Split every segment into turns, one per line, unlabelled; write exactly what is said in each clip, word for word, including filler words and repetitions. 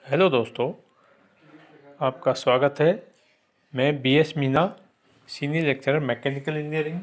Hello दोस्तों, आपका स्वागत है। मैं B S Meena, senior lecturer mechanical engineering,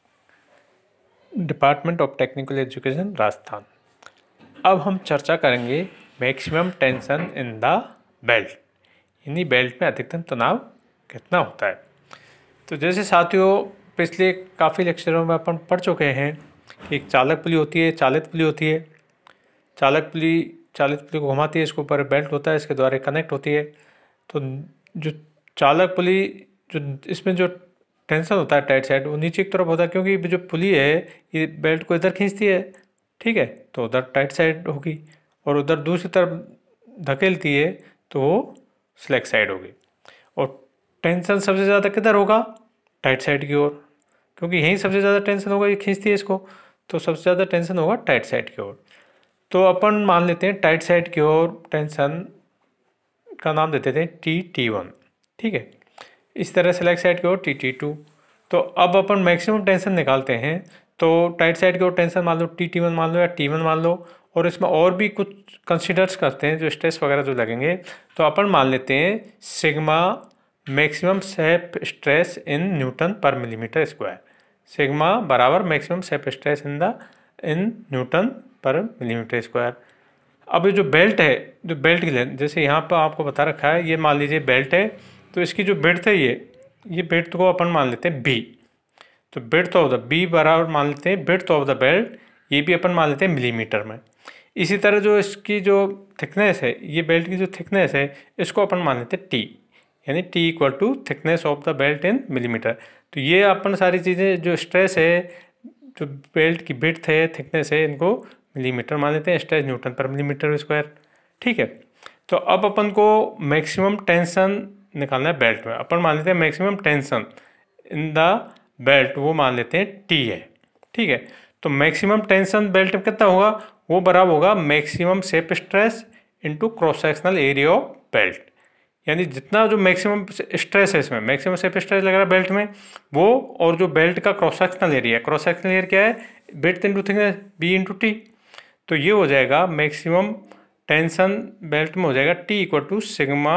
department of technical education, Rajasthan. अब हम चर्चा करेंगे maximum tension in the belt, यानी बेल्ट में अधिकतम तनाव कितना होता है। तो जैसे साथियों, पिछले काफ़ी लेक्चरों में अपन पढ़ चुके हैं कि एक चालक पुली होती है, चालित पुली होती है। चालक पुली चालित पुली को घुमाती है, इसके ऊपर बेल्ट होता है, इसके द्वारा कनेक्ट होती है। तो जो चालक पुली, जो इसमें जो टेंशन होता है टाइट साइड, वो नीचे की तरफ होता है, क्योंकि जो पुली है ये बेल्ट को इधर खींचती है, ठीक है। तो उधर टाइट साइड होगी और उधर दूसरी तरफ धकेलती है तो वो स्लैक साइड होगी। और टेंशन सबसे ज़्यादा किधर होगा? टाइट साइड की ओर, क्योंकि यहीं सबसे ज़्यादा टेंशन होगा, ये खींचती है इसको, तो सबसे ज़्यादा टेंशन होगा टाइट साइड की ओर। तो अपन मान लेते हैं टाइट साइड की ओर टेंशन का नाम देते थे टी टी वन, ठीक है। इस तरह से लेग साइड की ओर टी टी टू। तो अब अपन मैक्सिमम टेंशन निकालते हैं, तो टाइट साइड की ओर टेंशन मान लो टी टी वन मान लो या टी वन मान लो, और इसमें और भी कुछ कंसिडर्स करते हैं जो स्ट्रेस वगैरह जो लगेंगे। तो अपन मान लेते हैं sigma maximum safe stress in newton per millimetre square. Sigma बराबर maximum safe stress in the in newton per millimetre square. अब ये जो बेल्ट है, जो बेल्ट की लेंथ, जैसे यहाँ पर आपको बता रखा है, ये मान लीजिए बेल्ट है, तो इसकी जो बिड्थ है, ये ये बिड्थ को अपन मान लेते हैं बी। तो बिड्थ ऑफ द बी बराबर मान लेते हैं बिड्थ ऑफ द बेल्ट, ये भी अपन मान लेते हैं मिलीमीटर में। इसी तरह जो इसकी जो थिकनेस है, ये बेल्ट की जो थिकनेस है, इसको अपन मान लेते हैं टी, यानी T equal to thickness of the belt in millimetre. तो ये अपन सारी चीज़ें, जो स्ट्रेस है, जो बेल्ट की बिड्थ है, थिकनेस है, इनको मिलीमीटर मान लेते हैं, stress newton per millimetre square, ठीक है। तो अब अपन को मैक्सिमम टेंशन निकालना है बेल्ट में। अपन मान लेते हैं maximum tension in the belt, वो मान लेते हैं टी है, ठीक है। तो मैक्सिमम टेंशन बेल्ट में कितना होगा? वो बराबर होगा maximum safe stress into cross sectional area of belt, यानी जितना जो मैक्सिमम स्ट्रेस है इसमें, मैक्सिमम सेफ स्ट्रेस लग रहा है बेल्ट में, वो और जो बेल्ट का क्रॉस सेक्शनल एरिया है, क्रॉस सेक्शनल एरिया क्या है? Breadth into thickness, B into T. तो ये हो जाएगा मैक्सिमम टेंशन बेल्ट में हो जाएगा T equal to sigma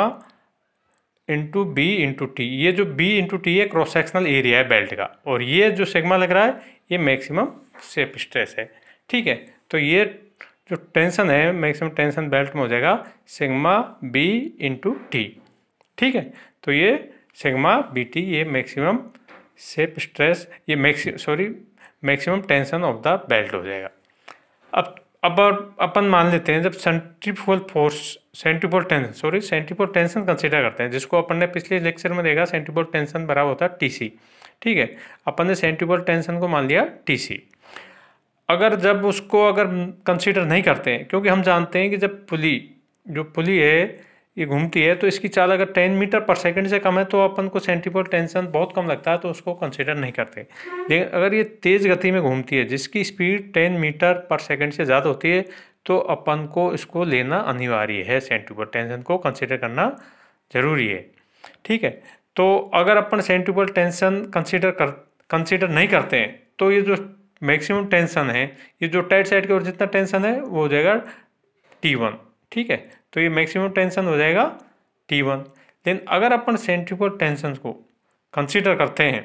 into B into T. ये जो बी इंटू टी है क्रॉस सेक्शनल एरिया है बेल्ट का, और ये जो सिग्मा लग रहा है ये मैक्सिमम सेफ स्ट्रेस है, ठीक है। तो ये जो टेंशन है मैक्सिमम टेंशन बेल्ट में हो जाएगा सिग्मा बी इंटू टी, ठीक है। तो ये सिग्मा बी टी, ये मैक्सिमम सेफ स्ट्रेस, ये maxi sorry maximum tension of the belt हो जाएगा। अब अब अपन मान लेते हैं जब centrifugal force, centrifugal tension sorry centrifugal tension consider करते हैं, जिसको अपन ने पिछले लेक्चर में देखा, सेंट्रीफ्यूगल टेंशन बराबर होता है टी सी, ठीक है। अपन ने सेंट्रीफ्यूगल टेंशन को मान लिया टी सी। अगर जब उसको अगर कंसीडर नहीं करते हैं, क्योंकि हम जानते हैं कि जब पुली, जो पुली है ये घूमती है, तो इसकी चाल अगर टेन मीटर पर सेकंड से कम है तो अपन को सेंट्रीफ्यूगल टेंशन बहुत कम लगता है, तो उसको कंसीडर नहीं करते। लेकिन अगर ये तेज़ गति में घूमती है, जिसकी speed ten metre per second से ज़्यादा होती है, तो अपन को इसको लेना अनिवार्य है, सेंट्रीफ्यूगल टेंशन को कंसीडर करना जरूरी है, ठीक है। तो अगर अपन सेंट्रीफ्यूगल टेंशन कंसीडर कर कंसीडर नहीं करते हैं, तो ये जो मैक्सिमम टेंशन है, ये जो टाइट साइड की ओर जितना टेंशन है वो हो जाएगा टी वन, ठीक है। तो ये मैक्सिमम टेंशन हो जाएगा टी वन। लेकिन अगर अपन सेंट्रीफ्यूगल टेंशन को कंसीडर करते हैं,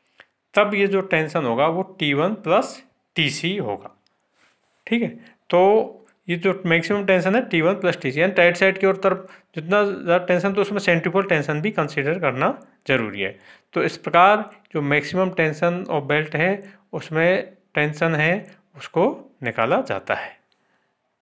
तब ये जो टेंशन होगा वो T one plus T C होगा, ठीक है। तो ये जो मैक्सिमम टेंशन है T one plus T C, यानी टाइट साइड की ओर तरफ जितना ज़्यादा टेंशन, तो उसमें सेंट्रीफ्यूगल टेंशन भी कंसीडर करना जरूरी है। तो इस प्रकार जो मैक्सिमम टेंशन ऑफ बेल्ट है, उसमें टेंशन है उसको निकाला जाता है।